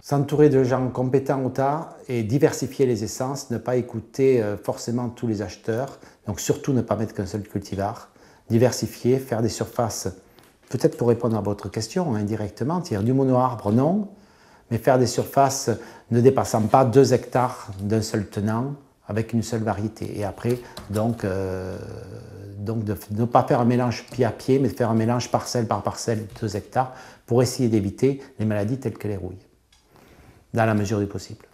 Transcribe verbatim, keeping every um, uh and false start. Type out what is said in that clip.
S'entourer de gens compétents au tas et diversifier les essences, ne pas écouter forcément tous les acheteurs, donc surtout ne pas mettre qu'un seul cultivar, diversifier, faire des surfaces, peut-être pour répondre à votre question indirectement, c'est-à-dire du mono-arbre non, mais faire des surfaces ne dépassant pas deux hectares d'un seul tenant avec une seule variété. Et après, donc, euh, donc de ne pas faire un mélange pied à pied, mais de faire un mélange parcelle par parcelle de deux hectares pour essayer d'éviter les maladies telles que les rouilles, dans la mesure du possible.